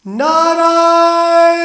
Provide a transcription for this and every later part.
نعرہ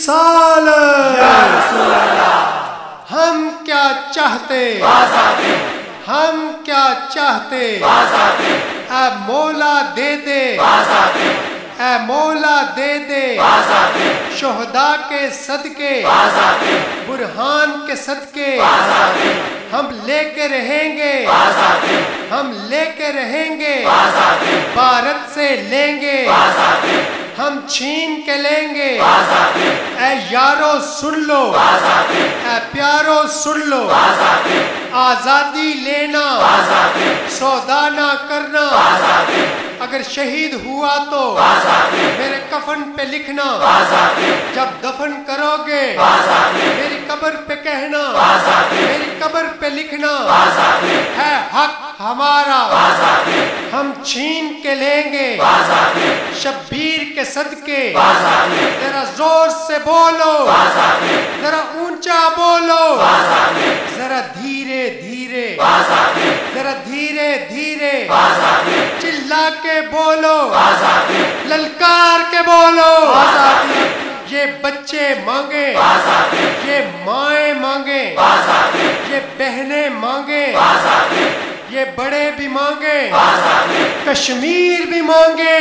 رسالت یا رسول اللہ، ہم کیا چاہتے، آزادی، ہم کیا چاہتے، آزادی، اے مولا دے دے، آزادی، اے مولا دے دے، آزادی، شہداء کے صدقے، آزادی، برہان کے صدقے آزادی، ہم لے کے رہیں گے، آزادی، ہم لے کے رہیں گے، آزادی، بھارت سے لیں گے، آزادی، ہم چھین کے لیں گے، آزادی، اے یارو سن لو، آزادی، اے پیارو سن لو، آزادی، آزادی لینا، آزادی، سودا نہ کرنا، آزادی، اگر شہید ہوا تو آزادی، میرے کفن پہ لکھنا، آزادی، جب دفن کرو گے آزادی، میری قبر پہ کہنا، آزادی، میری قبر پہ لکھنا، آزادی، ہے حق ہمارا، آزادی، ہم چھین کے لیں گے، آزادی، شبیر کے صدقے، آزادی، ذرا زور سے بولو، آزادی، ذرا اونچا بولو، آزادی، ذرا دھیرے دھیرے، آزادی، ذرا دھیرے دھیرے، آزادی، چلا کے بولو، آزادی، للکار کے بولو، آزادی، یہ بچے مانگے، آزادی، یہ مائیں مانگے، آزادی، یہ بہنیں مانگے، آزادی، یہ بڑے بھی مانگے، آزادی، کشمیر بھی مانگے،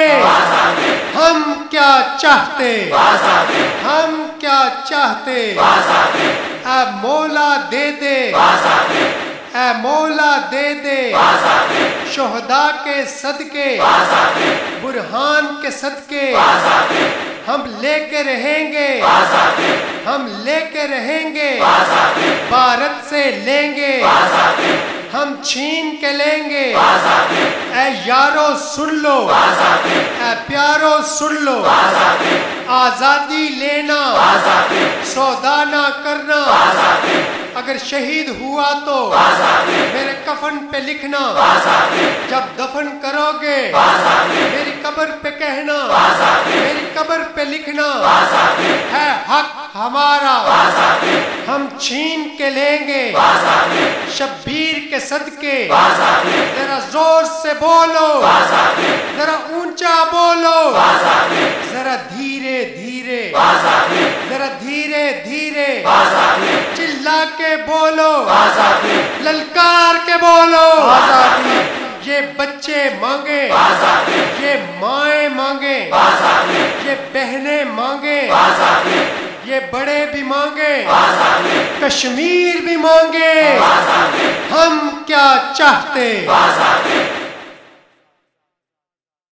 ہم کیا چاہتے، آزادی، ہم کیا چاہتے، آزادی، اے مولا دے دے، آزادی، اے مولا دے دے، آزادی، شہداء کے صدقے، آزادی، برہان کے صدقے آزادی، ہم لے کے رہیں گے، آزادی، ہم لے کے رہیں گے، آزادی، بھارت سے لیں گے، آزادی، ہم چھین کے لیں گے، آزادی، اے یارو سن لو، آزادی، اے پیارو سن لو، آزادی، آزادی لینا، آزادی، سودا نہ کرنا، آزادی، اگر شہید ہوا تو آزادی، میرے کفن پہ لکھنا، آزادی، جب دفن کرو گے آزادی، میری قبر پہ کہنا، آزادی، میری قبر پہ لکھنا، آزادی، ہے حق ہمارا، آزادی، ہم چھین کے لیں گے، آزادی، شبیر کے صدقے، آزادی، ذرا زور سے بولو، آزادی، ذرا اونچا بولو، آزادی، ذرا دھیرے دھیرے، آزادی، ذرا دھیرے دھیرے، آزادی، چلا کے بولو، آزادی، للکار کے بولو، آزادی، یہ بچے مانگے، آزادی، یہ مائیں مانگے، آزادی، یہ بہنیں مانگے، آزادی، یہ بڑے بھی مانگے، آزادی، کشمیر بھی مانگے، ہم کیا چاہتے، آزادی،